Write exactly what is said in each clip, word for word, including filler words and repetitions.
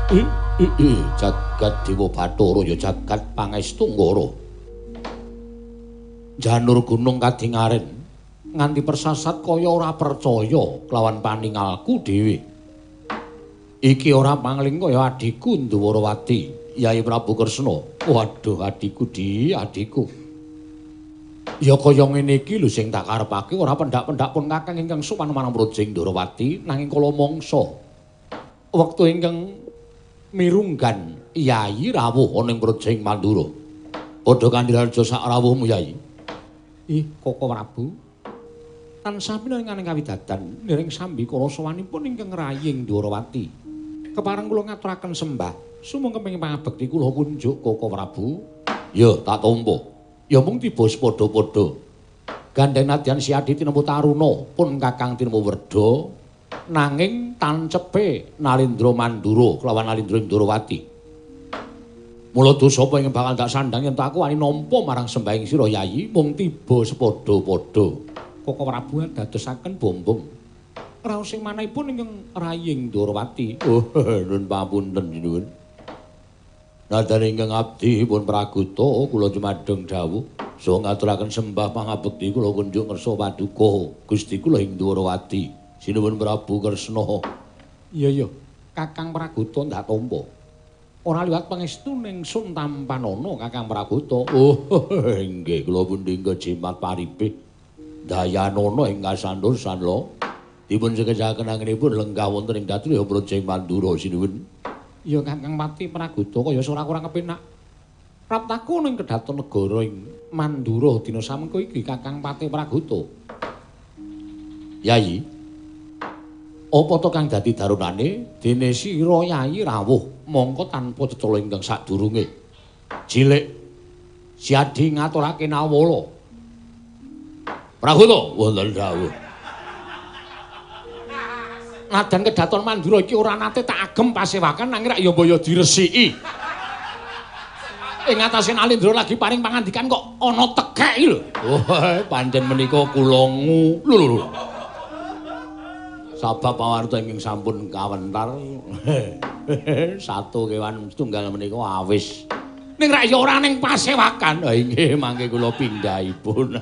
Jagat Dewa Bathara ya jagat pangestu Nggara. Janur gunung kadingaren nganti persasat kaya ora percaya kelawan paningalku dhewe. Iki ora pangling kaya adiku Ndwarawati, Yai Prabu Kresna. Waduh adiku di, adiku. Ya kaya ngene iki lho sing tak karepake ora pendak-pendak pun Kakang ingkang sowan marang Projing Ndwarawati nanging kala mangsa wektu ingkang mirunggan Yai rawuh ana ing Projing Mandura. Padha kandhiraja sak rawuhmu Yai. Ih, Koko Prabu. Tansah pinanganing kawidadan ndereng sambi kala sowanipun ingkang raying Ndwarawati. Kepareng kula ngaturaken sembah sumangga kepengin pangabekti kula kunjuk Koko Prabu. Ya, tak tampa. Ya mung tiba sepadha-padha. Gandeng nadyan Siadi tinempu Taruna pun Kakang tinempu Werda nanging tancepe Nalindra Mandura kelawan Nalindra Ndwarawati. Mula dosa apa ingkang bakal tak sandhang yen aku wani nampa marang sembahing sira Yayi mung tiba sepadha-padha. Koko Prabu dadosaken bombong. Raos sing manahipun ingkang raying Ndwarawati. Oh, nun pamunten nuwun. Nadyan ingkang abdi pun praguta kula jumadeng dawuh saha ngaturaken sembah pangabekti kula kunjuk ngersa paduka Gusti kula ing Ndwarawati. Sinuwun Prabu Kresna. Iya iya, Kakang Praguta ndak tampa. Ora liwat pangestu ning Sun Tampanana Kakang Praguta. Oh, nggih kula pundhingga jimat paripih. Dayanana ing kasantosan lho. Dipun sekejaken anggenipun lenggah wonten ing Datuya Projing Mandura sinuwun. Ya Kakang Pati Praguta kaya ora kurang kepenak. Praptaku ning Kedaton Negara ing Mandura dina samengko iki Kakang Pati Praguta. Yayi, apa to kang dadi darunane dene sira Yayi rawuh mongko tanpa cecala ingkang sadurunge. Cilik Siadi ngaturake nawala. Praguta wonten dawuh. Nadyan Kedaton Mandura iki ora nate tak agem pasewakan nanging rak ya mbaya diresiki. Ing atase Nalindra lagi paring pangandikan kok ana tekek lho. Oh, pancen menika kula ngu. Lho lho. Sabab pawarta ingkang sampun kawentar. Satu kewan setunggal menika awis. Ning rak ya ora ning pasewakan. Ha inggih mangke kula pindhahipun.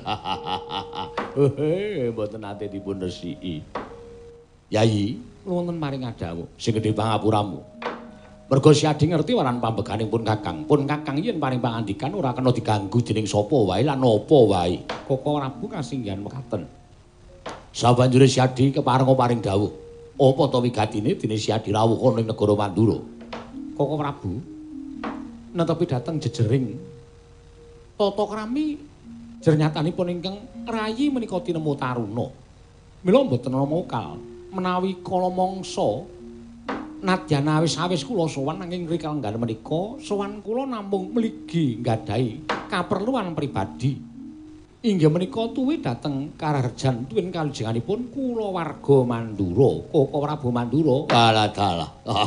Mboten nate dipun resiki. Yayi, wonten maring adawuh sing gedhe pangapuramu. Merga Siadi ngerti waran pambeganing pun Kakang. Pun Kakang yen paring pangandikan ora kena diganggu dening sapa wae lan apa wae. Koko Prabu kasinggihan mekaten. Sabanjure Siadi kepareng paring dawuh. Apa to wigatine dene Siadi rawuh ana ing negara Mandura? Koko Prabu netepi dhateng jejering tata krami jernyatanipun ingkang rayi menika tinemu Taruna. Mila mboten ana mokal. Menawi kala mangsa nadyan awis-awis kula sowan nanging rikala nggal menika sowan kula namung mligi nggadahi kaperluan pribadi. Inggih menika tuwi dhateng Kararjan tuwin kalujenganipun kula warga Mandura, Koko Prabu Mandura. Walah dalah.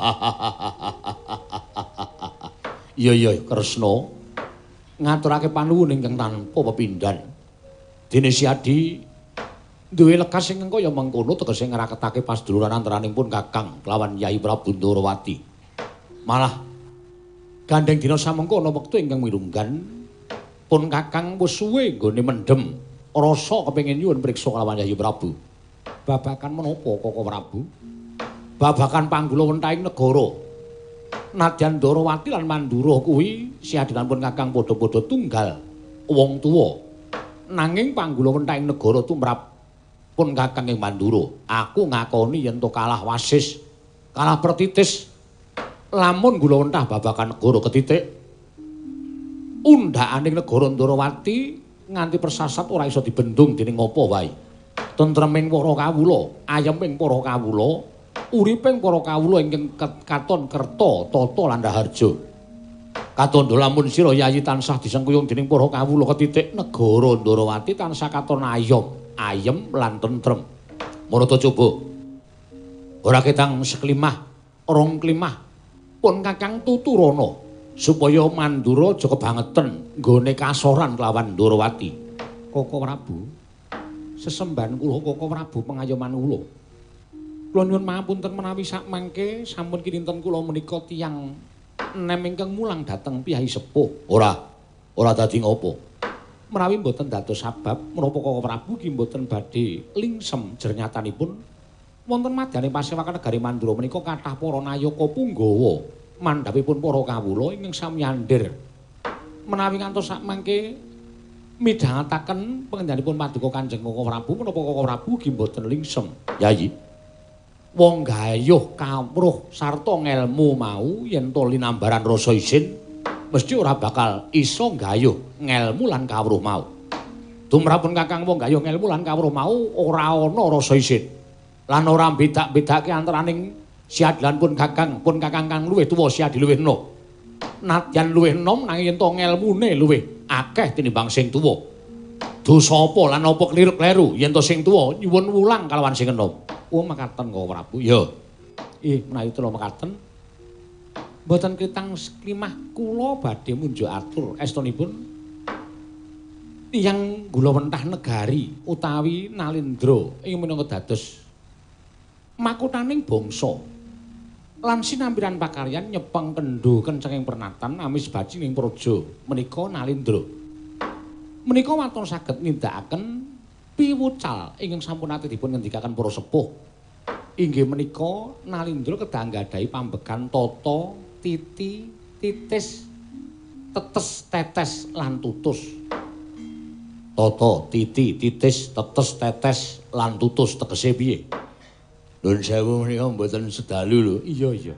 Iya iya Kresna ngaturake panuwun ingkang tanpa pepindhan. Dene Siadi duwe lekas sing kaya mengkono tegese ngraketake pasduluran antaranipun Kakang kelawan Yai Prabu Ndwarawati. Malah gandeng dina samengko ana wektu ingkang mirunggan pun Kakang wis suwe nggone mendhem rasa kepengin nyuwun priksa kelawan Yai Prabu. Babakan menapa Koko Prabu? Babakan panggulawenthahing negara. Nadyan Ndwarawati lan Mandura kuwi siadenanipun Kakang padha-padha tunggal wong tuwa. Nanging panggulawenthahing negara tumrap pun Kakang ing Mandura, aku ngakoni yen to kalah wasis, kalah pertitis. Lamun gulawentah babakan negara ketitik, undhakaning negara Ndwarawati nganti persasat ora iso dibendung dening apa wae. Tentreming para kawula, ayeming para kawula, uriping para kawula ingkang katon kerta, tata lan daharja. Katandha lamun sira Yayi tansah disengkuyung dening para kawula ketitik, negara Ndwarawati tansah katon ayom. Ayem lan tentrem. Marata coba. Ora ketang seklimah, rong klimah. Pun Kakang tuturana supaya Mandura aja kebangeten nggone kasoran kelawan Ndwarawati. Koko Prabu, sesembahan kula Koko Prabu pengayoman kula. Kula nyuwun pangapunten menawi sakmangke sampun kinten kula menika tiyang nem ingkang mulang dhateng piyai sepuh. Ora, ora dadi ngopo. Menawi mboten dados sabab menapa Koko Prabu ki mboten badhe lingsem jernyatanipun wonten madyaning pasewakan negari Mandura menika kathah para nayaka punggawa mandhapipun para kawula ingkang sami andhir. Menawi ngantos sakmangke midhangetaken pangendhanipun paduka Kanjeng Koko Prabu menapa Koko Prabu ki mboten lingsem. Yayi. Wong gayuh kawruh sarta ngelmu mau yen to linambaran rasa isin mesti ora bakal iso gayuh ngelmu lan kawruh mau. Tumrapun Kakang wong gayuh ngelmu lan kawruh mau ora ana rasa isin. Lan ora bedak-bedake antaraning siadilan pun Kakang pun Kakang kang luwih tuwa siadi luwih enom. Nadyan luwih enom nanging yen to ngelmune luwih akeh tinimbang sing tuwa. Dosa apa lan apa kliru-kleru yen to sing tuwa nyuwun wulang kalawan sing enom. Oh mekaten Koko Prabu. Ya. Ih menawi kula mekaten mboten kitang klimah kula badhe munjuk atur estunipun tiyang gula wentah negari utawi Nalindra ing minangka dados makutaning bangsa lan sinambiran pakaryan nyepeng kendho kencenging pernatan amis bajing praja menika Nalindra. Menika waton saged nindakaken piwucal ingkang sampun ate dipun ngendikaken para sepuh. Inggih menika Nalindra kedah nggadahi pambegan tata, titi, titis, tetes, tetes lan tutus. Tata, titi, titis, tetes, tetes lan tutus tegese piye? Nuwun sewu menika mboten sedalu lho. Iya, iya.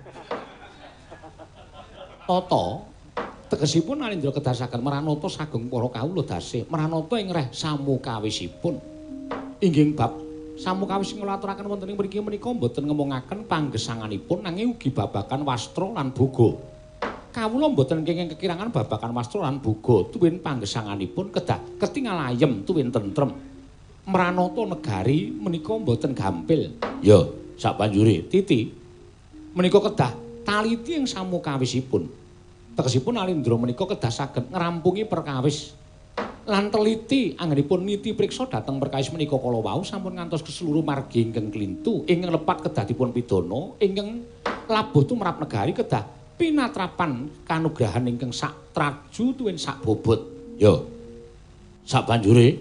Tata tegesipun Nalindra kedasaken Maranata sagung para kawula dasih. Maranata ing reh samukawisipun. Inggih bab samukawis ngaturaken wonten ing mriki menika mboten ngemongaken panggesanganipun nanging ugi babagan wastra lan boga. Kawula mboten kenging kekirangan babagan wastra lan boga tuwin panggesanganipun kedah ketingal ayem tuwin tentrem. Maranata negari menika mboten gampil. Ya, sabanjure Titi menika kedah taliti ing samukawisipun. Tegesipun Nalindra menika kedah saged ngrampungi perkawis lan teliti anggenipun niti priksa dhateng perkawis menika kala wau sampun ngantos keseluruh margi ingkang klintu ingkang lepat kedah dipun pidana ingkang labuh tumrap negari kedah pinatrapan kanugrahan ingkang sak traju tuwin sak bobot. Ya. Sabanjure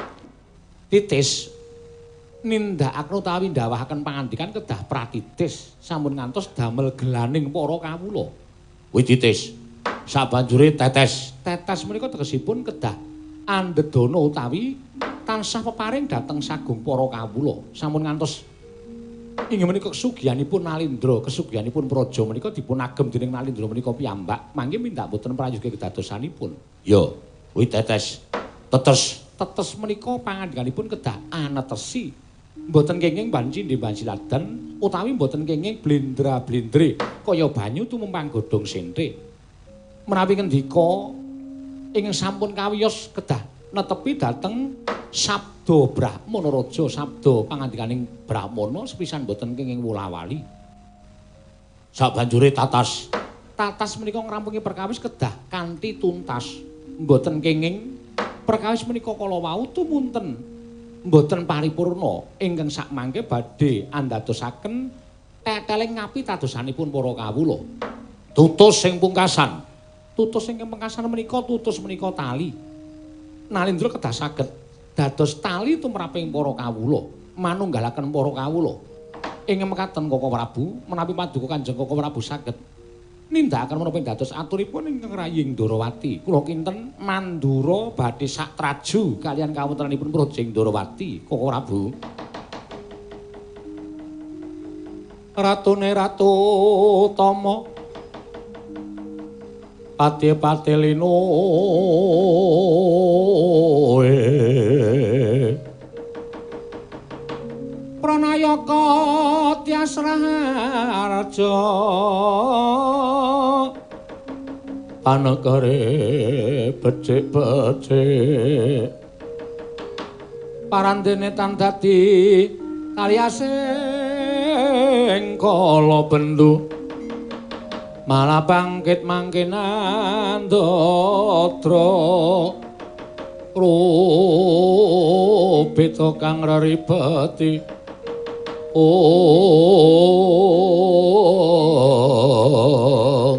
titis nindakaken utawi ndawahaken pangandikan kedah pratitis sampun ngantos damel gelaning para kawula. Kuwi titis. Sabanjure tetes. Tetes menika tegesipun kedah andedana utawi tansah peparing dhateng sagung para kawula. Sampun ngantos inggih menika kesugihanipun Nalindra, kesugihanipun praja menika dipun agem dening Nalindra menika piyambak. Mangke mindak boten prayoga kedadosanipun. Ya, kuwi tetes. Tetes, tetes menika pangandikanipun kedah anetesi. Mboten kenging banci ndembanci ladan utawi mboten kenging blendra-blendre kaya banyu tumumpang godhong senthik. Menawi ngendika ingkang sampun kawiyos kedah netepi dhateng sabda Brahmana Raja, sabda pangandikaning Brahmana sepisan boten kenging wula-wali. Sabanjure tatas. Tatas menika ngrampungi perkawis kedah kanthi tuntas. Mboten kenging perkawis menika kala wau tumunten mboten paripurna ingkang sakmangke badhe andadosaken teteling ngapi tadosanipun para kawula. Tutus sing pungkasan. Tutus ingkang pungkasan menika tutus menika tali. Nalindra kedah saged dados tali tumraping para kawula, manunggalaken para kawula. Ingkang mekaten Koko Prabu, menawi paduka Kanjeng Koko Prabu saged nindakaken menapa dados aturipun ingkang Raying Ndarawati. Kula kinten Mandura badhe sak traju kaliyan kawontenanipun Projeng Ndarawati, Koko Prabu. Ratune Ratu Tama Pati Patelino Pranayaka Tyasraharja Panegare becik-becik Parandene tan dadi kaliasing kala bendu malah bangkit mangkenan dodra rupita kang reribeti Om.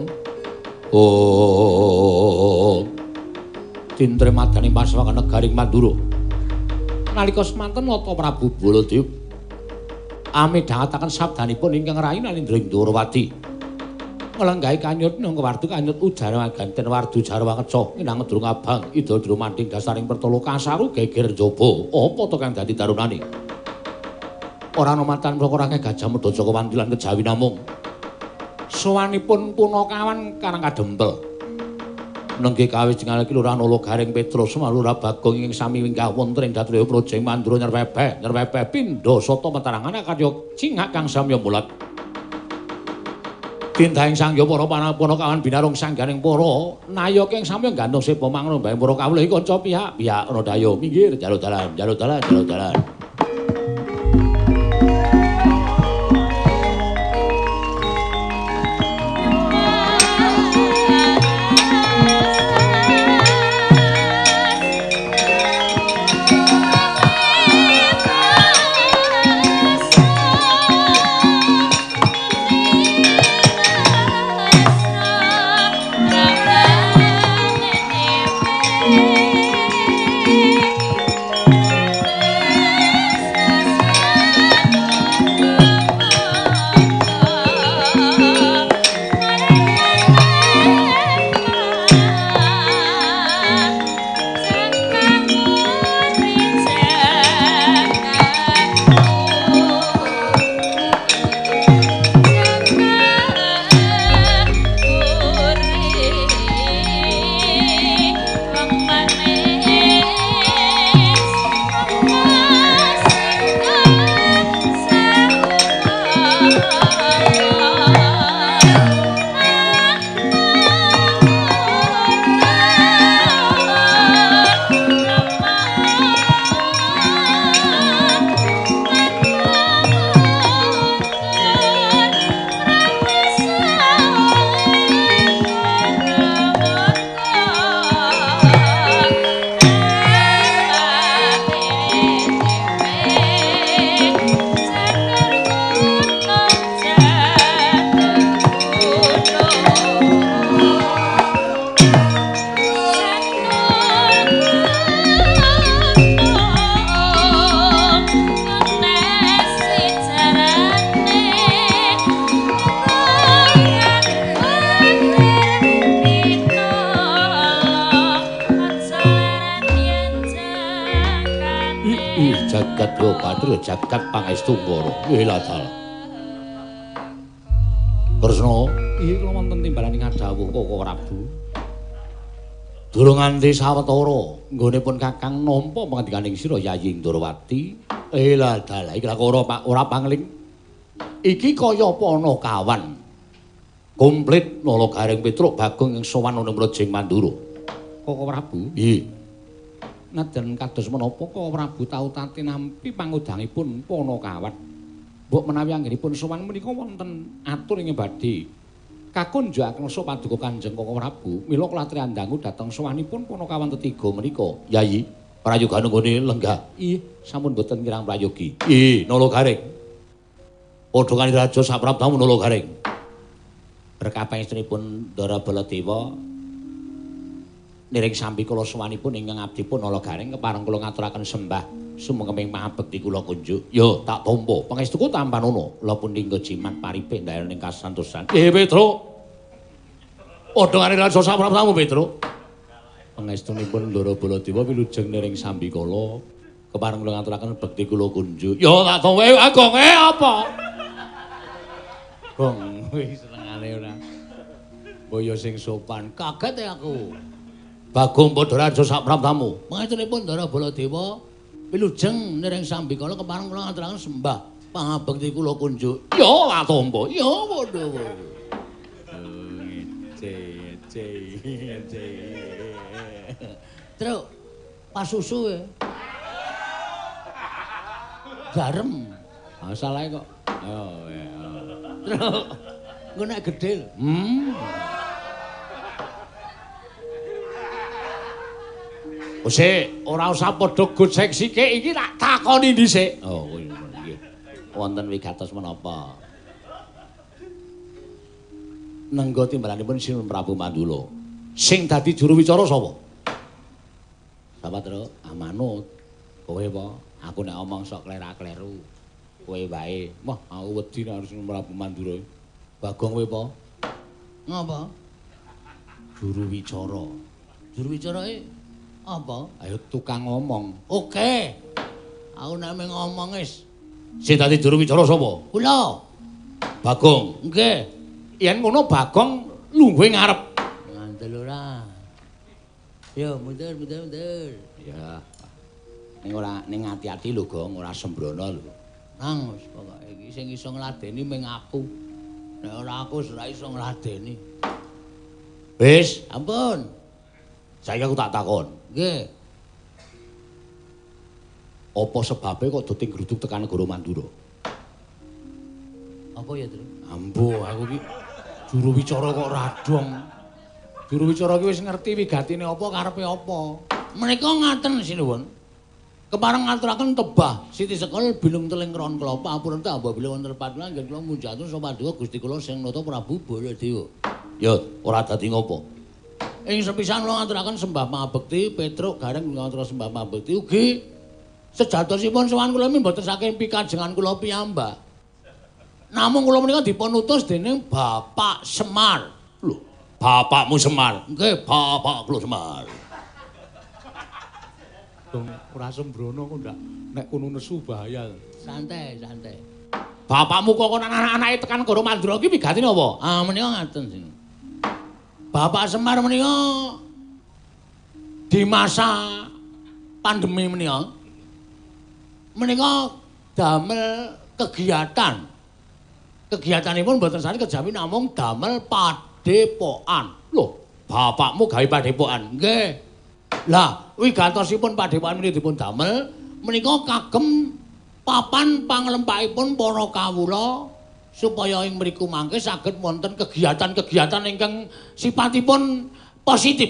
Om. Tintre madani Paswakan negaring Mandura. Nalika semanten Nata Prabu Baladewa amidhangetaken sabdanipun ingkang rayi Nalindring Dwarawati. Nglenggahi kanyut nang wardu kanyut udara ganten wardu jarwa keca inang durung abang ida dru manting dasaring pertolo kasaru geger njaba apa to kang dadi tarunane ora ana matan prokara Gajah Mada Jaka Wanti lan kejawi namung sowanipun Punakawan karang kadempel nenggih kawijengan Kelurahan Ologaring Petrus Malura Bagong ing sami winggah wonten ing Datraya Projeng Mandura nyerpepeh nyerpepeh pindha sata matarangan karya cingak kang samya mulat Tindahing sangya para Punakawan binarung sangganing para nayoka ing samya gantung sepa mangro mbahe para kawula iki kanca pihak-pihak ana dayo minggir jaluk dalan jaluk dalan jaluk dalan jagat pangestu para wiladal Kresna iki kula wonten timbalan ing dawuh Koko Prabu durung nganti sawetara nggonipun Kakang nampa pangandikaning sira Yayi Ndrawati wiladal iki ora Pak ora pangling iki kaya Punakawan komplit Nalagaring Petruk Bagong ing sowan ana Mrejeng Mandura Koko Prabu nggih Najan kados menapa Koko Prabu tau tati nampi pangudangipun Punakawan. Mbok menawi anggenipun sowan menika wonten atur ing badhe kakunjukaken so paduka Kanjeng Koko Prabu mila klatri andangu dhateng sowanipun Punakawan tetiga menika. Yayi, prayoga nggone lenggah. Ih, sampun boten kirang prayogi. Ih, Nalagaring. Padha kanthi raja saprabdamu Nalagaring. Berkah pangestunipun Ndara Baladewa niring sambi kula sowanipun ingkang abdi pun Nalagaring kepareng kula ngaturaken sembah sumengkeming pangabekti kula kunjuk. Yo tak tampa pangestuku tampanono la punika jimat paripik ndayaning kasantosan. Eh Petruk. Padha karo raja saprabdamu Petruk. Pangestunipun Ndara Baladewa wilujeng niring sambi kula kepareng kula ngaturaken bekti kula kunjuk. Yo tak tampa agong eh apa? Gong wis senengane ora. Boyo sing sopan kaget aku. Bagong padha raja saprabdamu. Pangestunipun Ndara Baladewa wilujeng niring sambi kala kepareng kula ngaturaken sembah pangabekti kula kunjuk. Ya atompo. Ya padha wae. Ece ece ece. Truk pasusu e. Garem. Masalahe kok. Oh ya. Truk engko nek gedhe. Hmm. Wis ora usah padha gocek sithik iki tak takoni dhisik. Oh nggih. wonten wigatos menapa? Nengga timbalanipun Sinten Prabu Mandula. Sing dadi juru wicara sapa? Sapa, Tru? Amanut. Kowe apa? Aku nek omong sok klera-kleru. Kowe wae. Wah, aku wedi nek Sinten Prabu Mandura. Bagong kowe apa? Ngapa? Juru wicara. Juru wicara e apa? Ayo tukang ngomong. Oke. Aku nek mung ngomong wis. Sing dadi juru wicara sapa? Kula. Bagong. Nggih. Yen ngono Bagong lungguhe ngarep. Ngandel ora. Yo mundur mundur mundur. Ya. Ning ora ning ati-ati lho, Gong, ora sembrono lho. Nang wis pokoke iki sing iso ngladeni mung aku. Nek ora aku ora iso ngladeni. Wis, ampun. Saiki aku tak takon. Nggih. Apa sebabe kok doting gruduk tekan negara Mandura? Apa ya, Tru? Ambo, aku iki juru wicara kok radong. Juru wicara ki wis ngerti wigatine apa karepe apa. Menika ngaten sinuwun. Kepareng ngaturaken tebah Siti Sekol bilung teling kron kelapa ampun ta apabila wonten patna nggih kula munjatun sapaduka Gusti kula sing nata Prabu Baladewa. Ya, ora dadi ngopo. Ing sepisan kula ngaturaken sembah mabekti Petruk gareng ngatur sembah mabekti ugi sejatosipun sowan kula mboten saking pikajengan kula piyambak. Namung kula menika dipun utus dening Bapak Semar. Lho, bapakmu Semar? Nggih, bapak kula Semar. Dong ora sembrono kok ndak nek kono nesu bahaya. Santai, santai. Bapakmu kok ana anak-anake tekan Goro Mandura ki wigatine apa? Ah menika ngaten sing. Bapak Semar menika di masa pandemi menika menika damel kegiatan. Kegiatanipun mboten sami kejawi namung damel padepokan. Lho, bapakmu gawe padepokan? Nggih. Lah, wigatosipun padepokan menika dipun damel menika kagem papan panglempakipun para kawula supaya ing mriku mangke saged wonten kegiatan-kegiatan ingkang sipatipun positif.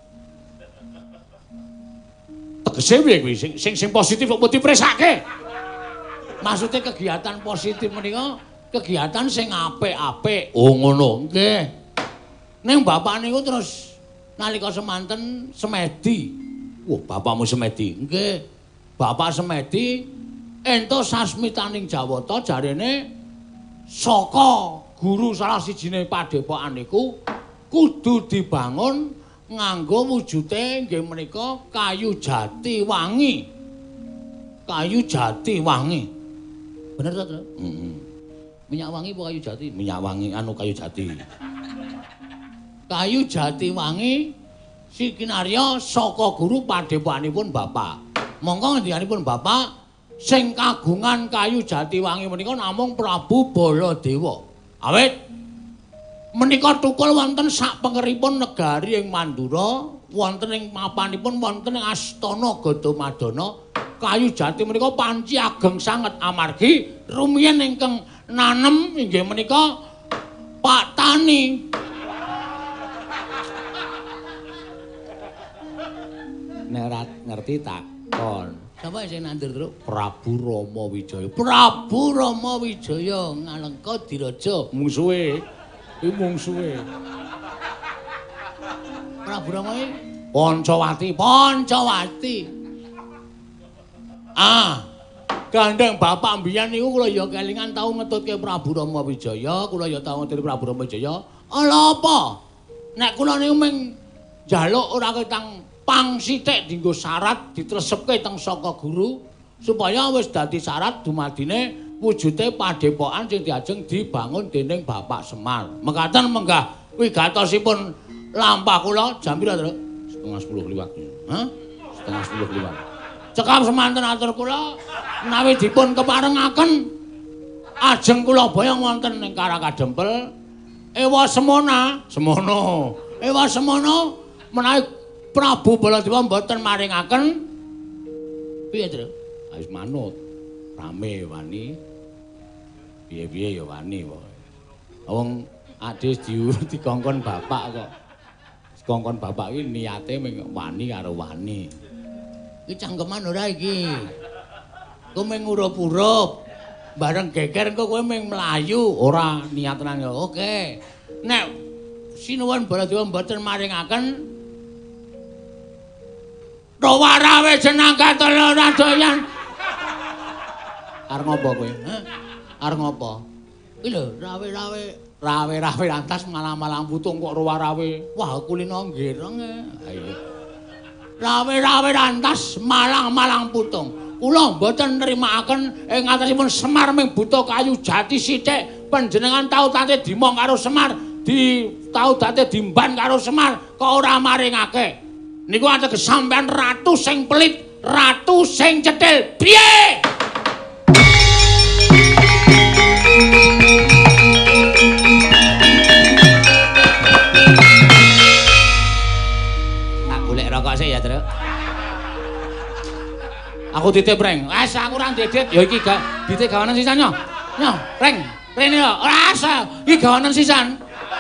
Tegese piye kuwi sing sing sing positif kok dipresake? Maksude kegiatan positif menika kegiatan sing apik-apik. Oh ngono. Nggih. Ning bapak niku terus nalika semanten semedi. Wah, bapakmu semedi. Nggih. Bapak semedi entuk sasmitaning jawata jarene saka guru salah sijine padepokan niku kudu dibangun nganggo wujude nggih menika kayu jati wangi. Kayu jati wangi. Bener ta, Tru? Heeh. Minyak wangi apa kayu jati? Minyak wangi anu kayu jati. Kayu jati wangi sikinarya saka guru padepokanipun Bapak. Monggo ngendikanipun Bapak sing kagungan kayu jati wangi menika namung Prabu Baladewa. Awit menika tukul wonten sak pengeripun negari ing Mandura, wonten ing mapanipun wonten ing Astana Gadamadana. Kayu jati menika panci ageng sanget amargi rumiyin ingkang nanem inggih menika Pak Tani. Nek ora ngerti takon. Sapa sing nandur terus? Prabu Rama Wijaya. Prabu Rama Wijaya Ngalengka Diraja mungsuhe. Iki mungsuhe. Prabu Rama iki Pancawati, Pancawati. Ah, gandeng bapak mbiyen niku kula ya kelingan tau ngetutke Prabu Rama Wijaya, kula ya tau ngetutke Prabu Rama Wijaya. Ala apa? Nek kula niku mung njaluk ora ketang pang sithik dienggo syarat ditresepke teng saka guru supaya wis dadi syarat dumadine wujude padepokan sing diajeng dibangun dening Bapak Semar. Mekaten menggah wigatosipun lampah kula jam pira, Tru? Setengah sepuluh liwat. Hah? Setengah sepuluh liwat. Cekap semanten atur kula menawi dipun keparengaken ajeng kula boyong wonten ing Karakadempel ewa semana semono ewa semono menawi Prabu Baladewa mboten maringaken piye Tru? Wis manut rame wani piye-piye ya wani wae. Wong adhe dikongkon bapak kok dikongkon bapak iki niate mung wani karo wani. Iki cangkeman ora iki. Ku mung ngurup-urup. Bareng geger engko kowe ming mlayu, ora niat tenan ya. Oke. Nek sinuwun Baladewa mboten maringaken Rawarawe jeneng katelonan doyan. Arep ngopo kowe? Heh. Arep ngopo? Iki lho, rawe-rawe, rawe-rawe lantas malang-malang putung kok rawarawe. Wah, kulino nggireng. Ayo. Rawe-rawe lantas malang-malang putung. Kula mboten nrimakaken ing ngatasipun Semar ming buta kayu jati sithik. Panjenengan tau tate dimong karo Semar, di tau tate dimban karo Semar, kok ora maringake. Niku ateges sampean ratu sing pelit, ratu sing cetil. Piye? Tak golek rokok sih ya, Truk. Aku titip reng. Wes aku ora ndedit. Ya iki gak dite gawanan sisan yo. Yo, reng. Rene yo. Ora asa. Iki gawanan sisan.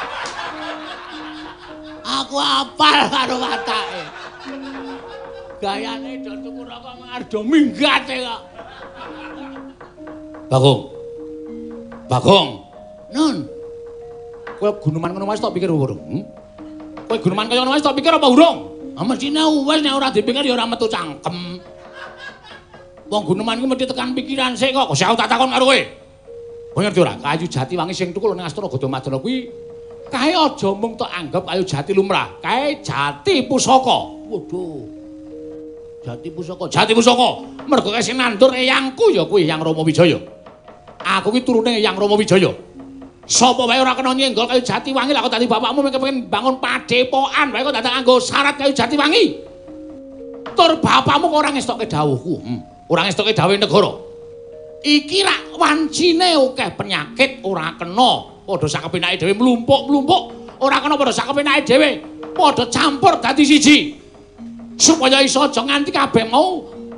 Aku apal karo watake. Gayane do tuku rokok mengar do minggate kok. Bagong. Bagong. Nun. Kowe guneman ngono wis tok pikir urung. Hmm? Kowe guneman kaya ngono wis tok pikir apa urung? Ah mesine wis nek ora dipikir ya ora metu cangkem. Wong guneman iki mesti tekan pikiran sik kok. Kok tak takon karo kowe. Kowe ngerti ora? Kayu jati wangi sing tukul ning Astana Gadamadana kuwi kae aja mung tok anggap kayu jati lumrah. Kae jati pusaka. Waduh. Jati pusaka, jati pusaka. Mergo kae sing nandur eyangku ya kuwi Eyang Rama Wijaya. Aku ki turune Eyang Rama Wijaya. Sapa wae ora kena nyenggol kayu jati wangi lah kok dadi bapakmu kepengin bangun padepokan wae kok dadak nganggo syarat kayu jati wangi. Tur bapakmu kok ora ngestokke dawuhku. Hmm. Ora ngestokke dawuh negara. Iki rak wancine akeh penyakit ora kena padha sakepenake dhewe mlumpuk-mlumpuk, ora kena padha sakepenake dhewe, padha campur dadi siji. Supaya iso aja nganti kabeh mau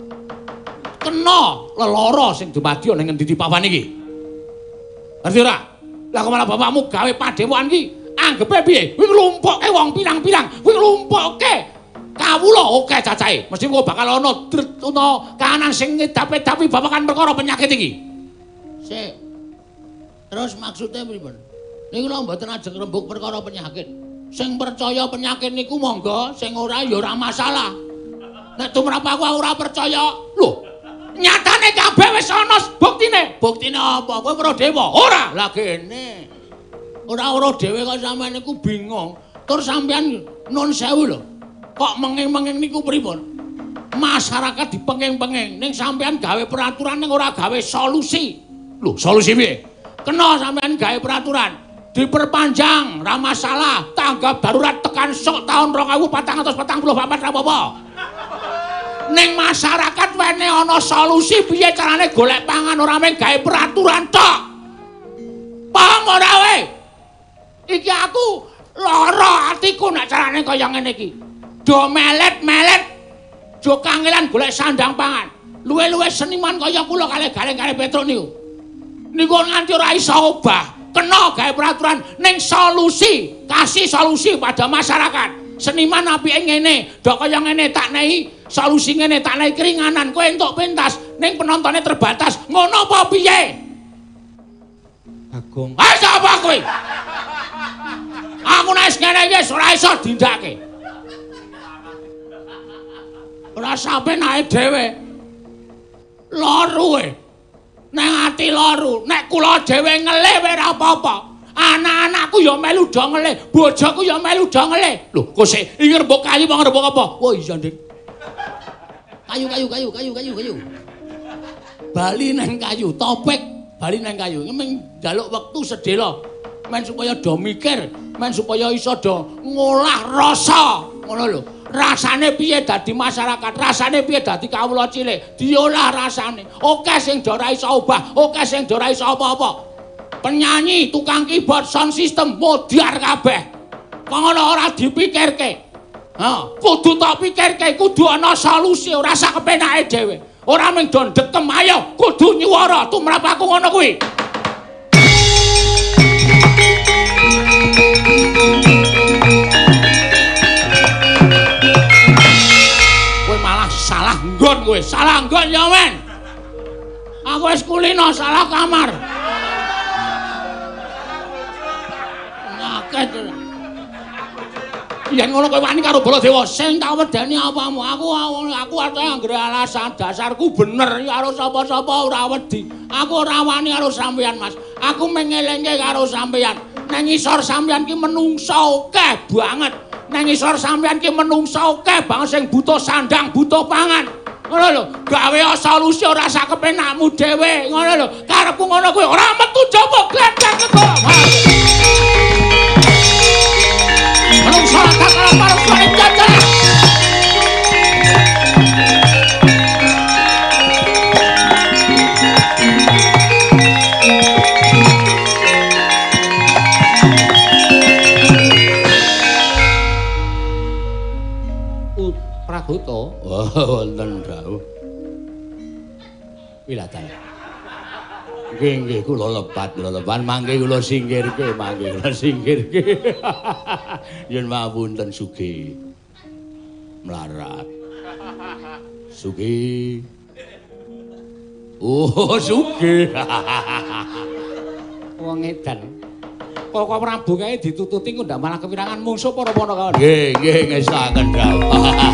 kena lelara sing dumadi ning ngendi papan iki. Ngerti ora? Lah kok malah bapakmu gawe padepokan iki anggepe piye? Kuwi nglumpukke wong pirang-pirang, kuwi nglumpukke kawula akeh cacahe. Mesti kok bakal ana ana kahanan sing ngedap-edapi babagan perkara penyakit iki. Sik. Terus maksudnya pripun? Niku lho mboten ajeng rembug perkara penyakit. Sing percaya penyakit niku monggo, sing ora ya ora masalah. Nek tumrap aku ora percaya, lho, nyatane kabeh wis ana buktine. Buktine apa? Kowe weruh dhewe? Ora. Lah kene. Ora weruh dhewe kok sampean niku bingung. Tur sampean nun sewu lho. Kok menging-menging niku pripun? Masyarakat dipenging-penging ning sampean gawe peraturan ning ora gawe solusi. Lho, solusi piye? Kena sampean gawe peraturan diperpanjang, ra masalah. Tanggap darurat tekan sok tahun dua ribu empat ratus empat puluh empat ra apa-apa. Ning masyarakat wene ana solusi piye carane golek pangan ora mung gawe peraturan tok. Paham ora we? Iki aku lara atiku nek carane kaya ngene iki. Do melet-melet, do kangelan golek sandang pangan. Luwe-luwe seniman kaya kula kalih Gareng-Gareng Petruk niku. Niku nganti ora iso obah. Kena gawe peraturan ning solusi, kasih solusi pada masyarakat. Seniman apike ngene, dok kaya ngene tak nehi solusi ngene, tak nehi keringanan, kowe entuk pentas ning penontonnya terbatas. Ngono apa piye? Bagong. Ah sapa kowe? Aku nek ngene iki ora iso dindake. Ora sampe naik dhewe. Loro e. Nek ati loro, nek kula dhewe ngelih ora apa-apa. Anak-anakku ya melu do ngelih, bojoku ya melu do ngelih. Lho, kok sik iki rembug kayu apa rembug apa? Wah iya, Dik. Kayu kayu kayu kayu kayu kayu. Bali nang kayu, topik bali nang kayu. Ming njaluk wektu sedhela. Men supaya do mikir, men supaya iso do ngolah rasa. Ngono lho. Rasane piye dadi masyarakat, rasane piye dadi kawula cilik, diolah rasane. Oke sing do ora iso obah, oke sing do ora iso apa-apa. Penyanyi, tukang keyboard, sound system modar kabeh. Kok ngono ora dipikirke. Ha, kudu tak pikirke, kudu ana solusi, ora sak kepenake dhewe. Ora mung do ndekem, ayo kudu nyuwara tumrap aku ngono kuwi. Salah nggon kowe, salah nggon ya men. Aku kowe wis kulino salah kamar. Ngaket. Yen ngono kowe wani karo Baladewa, sing tak wedeni apamu. Aku aku arep anggere alasan dasarku bener karo sapa-sapa ora wedi. Aku ora wani karo sampeyan, Mas. Aku mengelengke karo sampeyan. Nang isor sampeyan ki menungso akeh banget. Nang isor sampeyan ki menungso akeh banget sing butuh sandang, butuh pangan. Ngono lho, gawe solusi ora sak kepenakmu dhewe. Ngono lho, karepku ngono kuwi ora metu jaba gledek kok. Menungso akeh karo parang jajan. Pragoto. Oh, wonten dawuh. Wilatan. Nggih nggih kula lebat kula lebat mangke kula singkirke mangke kula singkirke. Yen mapunten sugih. Melarat. Sugih. Oh, sugih. Wong edan. Kok Prabu kae ditututi kok ndak malah kewirangan mungsuh para pono kawan. Nggih, nggih ngestaken dawuh.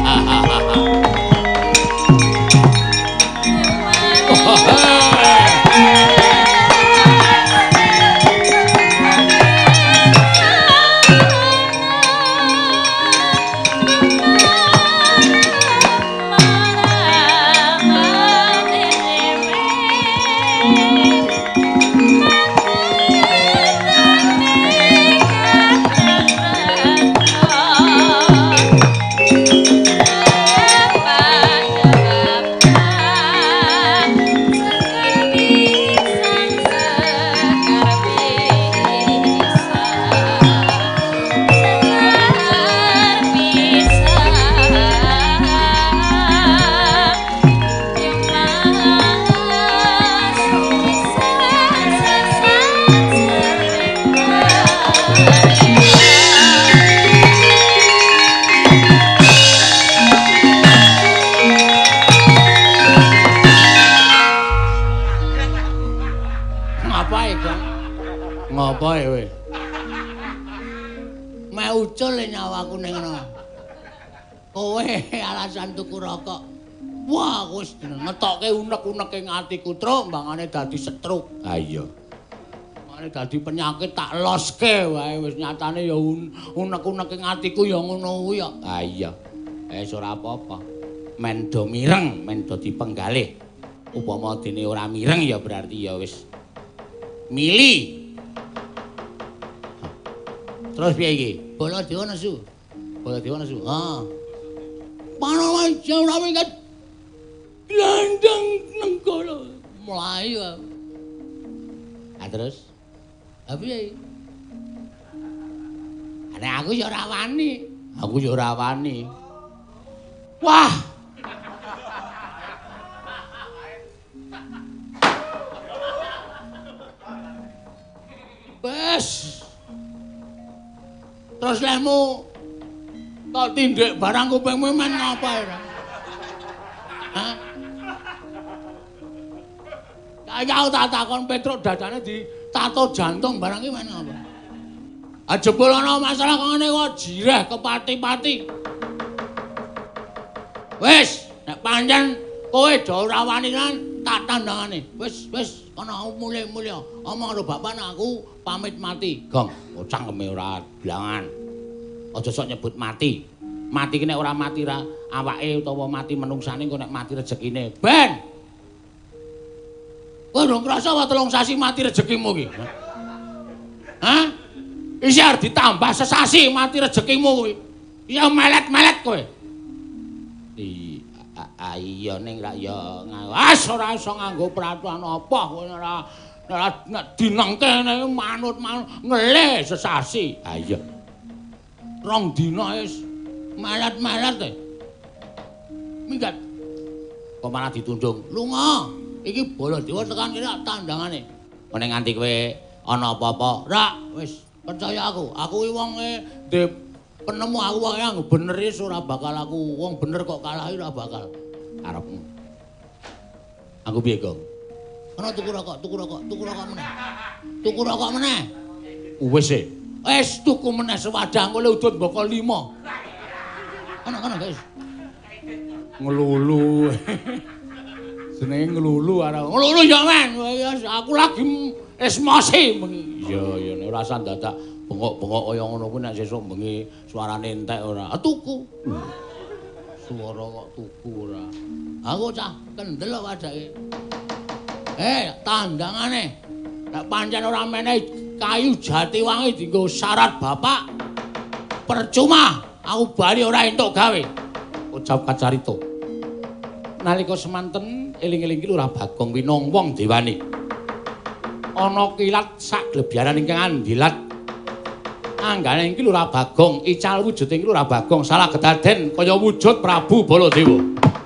Ngapae kowe? Mek ucul nyawaku ning ngono. Kowe alasan tuku rokok. Wah, wis ngetokke unek-unek ing atiku, Truk, mbangane dadi stroke. Ha iya. Mbangane dadi penyakit tak loske wae wis nyatane ya unek-unek ing atiku ya ngono kuwi ya. Ha iya. Wis ora apa-apa. Men do mireng, men do dipenggalih. Upama dene ora mireng ya berarti ya wis mili. Terus piye iki? Baladewa nesu. Baladewa nesu. Ha. Mana wae ora winget. Glandeng nang kono. Mlayu. Ah terus? Ha piye? Nek aku ya ora wani. Aku ya ora wani. Wah. Wes. Terus lemu kok tindik barang kupingmu men ngapa ora? Hah? Kaya tak takon Petruk dadane di tato jantung barang iki men ngapa? Ah jebul ana masalah kok ngene kok jireh kepati-pati. Wis, nek pancen kowe do ora wani kan tak tandangane. Wis, wis ana mulih-mulih. Omong karo bapak aku pamit mati. Gong, oh cangkeme ora bilangan. Aja sok nyebut mati. Mati ki nek ora mati ra awake utawa mati menungsane kok nek mati rezekine. Ben. Kowe ndong krasa wae telung sasi mati rezekimu ki. Hah? Isi arep ditambah sesasi mati rezekimu kuwi. Ya melet-melet kowe. Di iya ning ra ya wis ora iso nganggo peraturan apa kowe ora nek dinengke kene manut-manut ngelih sesasi. Ha iya. Rong dina wis melet-melet e. Minggat. Kok malah ditundung. Lunga. Iki Baladewa tekan kene tandangane. Meneh nganti kowe ana apa-apa, Rak, wis percaya aku. Aku iki wong e penemu aku wae yang bener wis ora bakal aku wong bener kok kalahi ora bakal. Arepmu. Aku piye, Gong? Ana tuku rokok, tuku rokok, tuku rokok meneh. Tuku rokok meneh. Wis e. Wis tuku meneh sewadang kok udut mboko lima. Ana kana guys. Ngelulu. Jenenge ngelulu arek. Ngelulu ya men. Aku lagi esmosi bengi. Iya, iya nek ora san dadak bengok-bengok kaya ngono kuwi nek sesuk bengi suarane entek ora. Ah tuku. Suara kok tuku ora. Aku cah kendel kok wadake. Eh, tandangane. Nek pancen ora meneh kayu Jatiwangi dienggo syarat bapak, percuma aku bali ora entuk gawe. Ucap kacarita. Nalika semanten eling-eling ki Lurah Bagong winong wong dewani. Ana kilat sak glebyaran ingkang andilat. Anggane iki Lurah Bagong, ical wujuding Lurah Bagong salah kedaden kaya wujud Prabu Baladewa.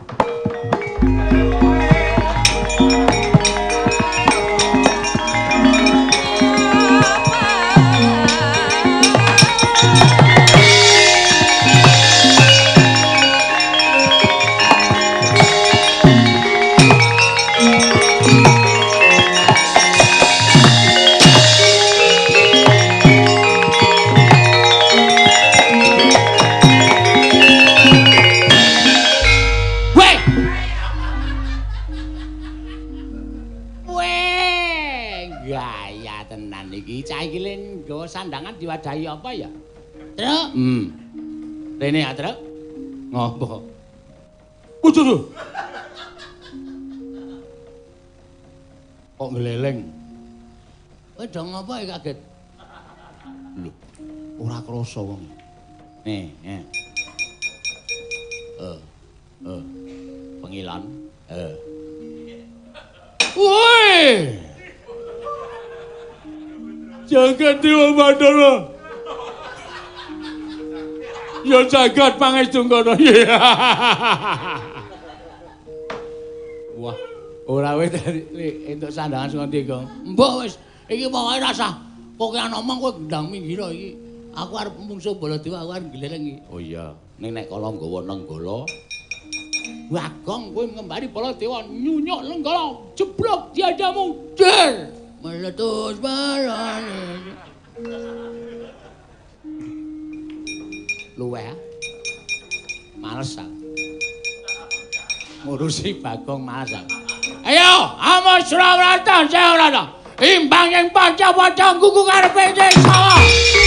Sandangan diwadahi apa ya? Truk. Hmm. Rene ya, Truk. Ngopo? Waduh. Kok ngeleleng? Kowe do ngopo kaget? Lho, ora krasa wong. Nih, nih. Eh. Eh. Pengilan. Eh. Woi. Jagat Dewa Batara. Ya jagat pangestu kono. Wah, ora wis entuk sandangan sing ndi, Gong? Mbok wis, iki pokoke rasah. Pokoke ana omong kowe gendang minggir iki. Aku arep mungsuh Baladewa, aku arep gilering iki. Oh iya, ning nek kala nggawa nenggala Bagong kowe ngembari Baladewa nyunyuk lenggala jeblok diadamu der. Meletus balane. Luweh. Males ah. Ngurusi Bagong males ah. Ayo, amo Surawarta, Surawarta. Imbang yang panca-panca gugu karepe desa.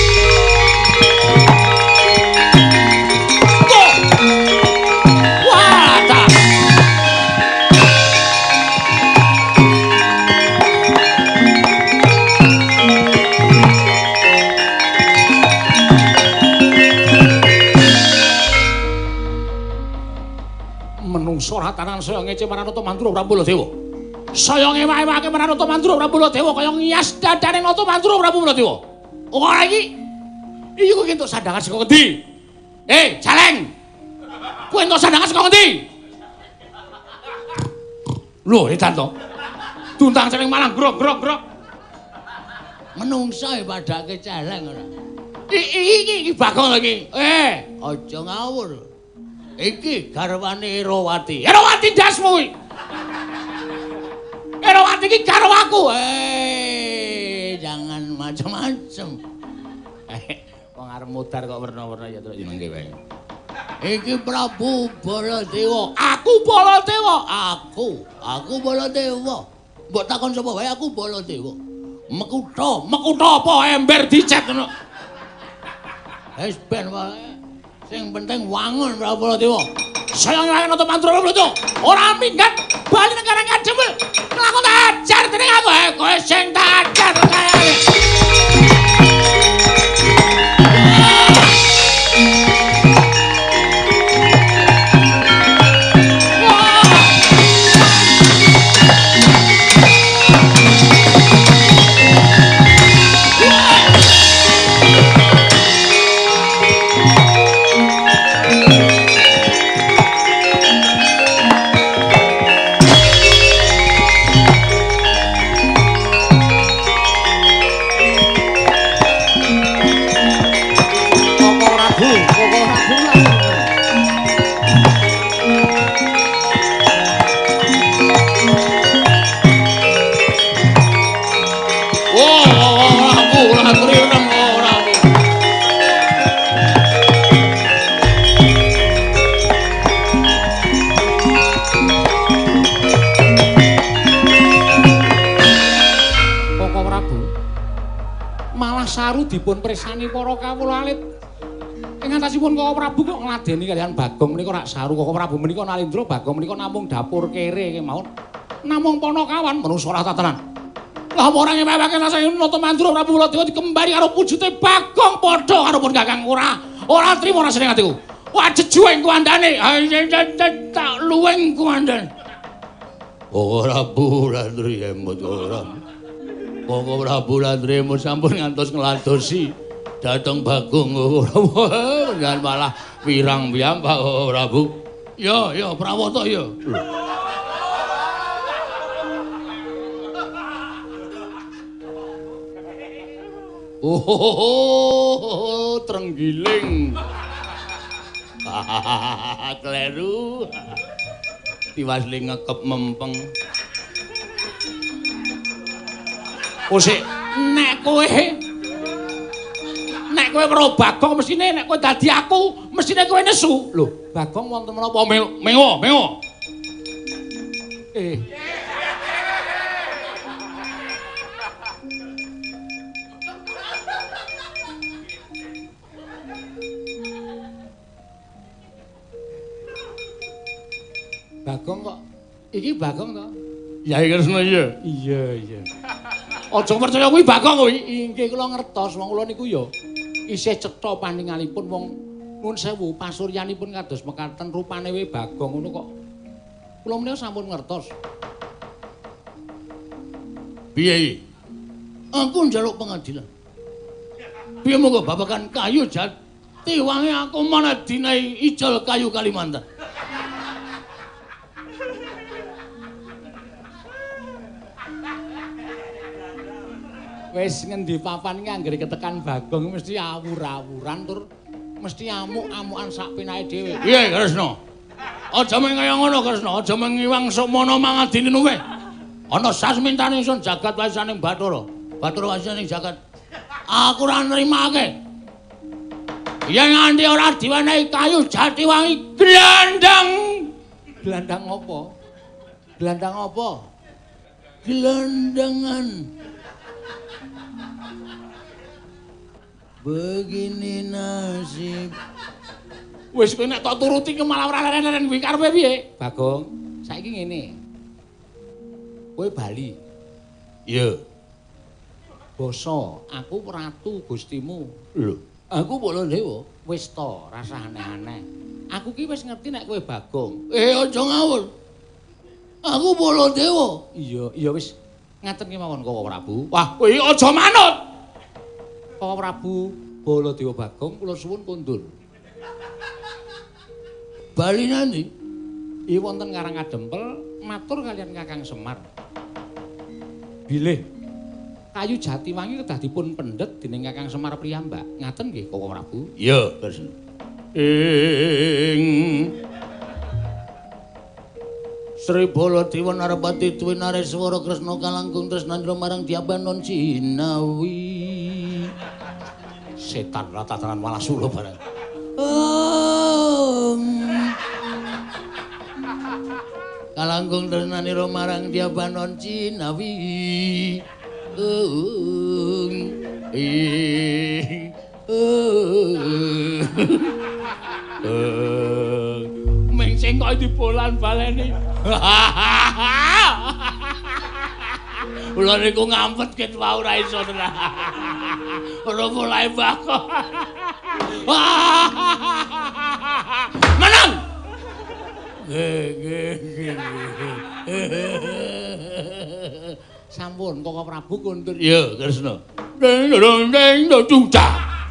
Menungso ratanan saya ngece Maranata Mantura Prabu Baladewa. Saya ngemak-emake Maranata Mantura Prabu Baladewa kaya ngias dadane Nata Mantura Prabu Baladewa. Ora iki. Iki kowe entuk sandangan saka ngendi? Eh, Jaleng. Kowe entuk sandangan saka ngendi? Lho, edan to. Tuntang celing malang grok-grok-grok. Menungso padake celeng ora. Iki iki iki Bagong lagi. Eh, aja ngawur. Iki garwane Erawati. Erawati dasmu iki. Erawati iki karo aku. Eh, jangan macam-macam. Eh, wong arep mudar kok werna-werna ya terus jenenge wae. Iki Prabu Baladewa. Aku Baladewa. Aku, aku Baladewa. Mbok takon sapa wae aku Baladewa. Mekutha, mekutha apa ember dicet ngono. Wis ben wae. Sing penting wangun Prabu Baladewa. Saya ngelakuin Nata Mantura Prabu Baladewa. Ora minggat bali negara ngajemel. Nglakon ajar dening aku. Eh, kowe sing tak ajar kaya. saru dipun pirsani para kawula alit. Ing antasipun Koko Prabu kok ngladeni kalian Bagong menika rak saru Koko Prabu menika Nalindra Bagong menika namung dapur kere kemawon. Namung Panakawan menungso ora tatanan. Lah ora ngeweke rasane nata mandura Prabu Baladewa dikembari karo wujute Bagong padha karo pun Kakang ora. Ora trima rasane atiku. Wah jejueng kuandane. Tak luweng kuandane. Koko Prabu Landri emut ora. Koko Prabu Landri emut sampun ngantos ngladosi dateng Bagong Koko Prabu. Jangan malah wirang piyambak Koko Prabu. Ya, ya prawata ya. Oh, trenggiling. Kleru. Tiwasli ngekep mempeng. Oh sik, nek kowe nek kowe karo Bagong mesine nek kowe dadi aku, mesine kowe nesu. Lho, Bagong wonten menapa mengo, mengo. Eh. Bagong kok iki Bagong to? Yai Kresna iya. Iya, iya. Aja percaya kuwi Bagong kuwi. Inggih kula ngertos wong kula niku ya isih cetha paningalipun wong nuwun sewu pasuryanipun kados mekaten rupane we Bagong ngono kok. Kula menika sampun ngertos. Piye? Aku njaluk pengadilan. Piye monggo babagan kayu jati wangi aku mana dinai ijol kayu Kalimantan. Wis ngendi papan iki anggere ketekan Bagong mesti awur-awuran tur mesti amuk-amukan sak pinake dhewe. Piye Kresna? Aja meng kaya ngono Kresna, aja meng ngiwang sukmana mangadini nuwe. Ana sasmintane ingsun jagat waisaning Bathara. Bathara waisaning jagat. Aku ora nrimake. Yen nganti ora diwenehi kayu jati wangi glandang. Glandang apa? Glandang apa? Gelandangan. Begini nasib. Wis kowe nek tak turuti ke malah ora leren-leren kuwi karepe piye? Bagong, saiki ngene. Kowe bali. Iya. Basa, aku ratu Gustimu. Lho, aku Baladewa. Wis to, rasa aneh-aneh. Aku ki wis ngerti nek kowe Bagong. Eh, aja ngawur. Aku Baladewa. Iya, iya wis ngaten ki mawon Koko Prabu. Wah, kowe aja manut. Koko Prabu Baladewa Bagong kula suwun kondur. Bali nanti? Iya wonten Karangadempel matur kalian Kakang Semar. Bilih kayu jati wangi kedah dipun pendhet dening Kakang Semar priyambak. Ngaten nggih Koko Prabu? Iya, Kresna. Ing Sri Baladewa Narpati Tuwi Nareswara Kresna kalangkung tresnandra marang Diabanon Cinawi. Setan ratatanan malah suluh bareng. Um, kalangkung tresnanira marang Diabanon Cinawi. Um, ing um, um, Ming sing kok dibolan baleni. Kula niku ngampet ket wae ora iso tenan. Ora mulai bako. Menang. Sampun Koko Prabu kondur. Iya, Kresna. Deng deng deng deng cah.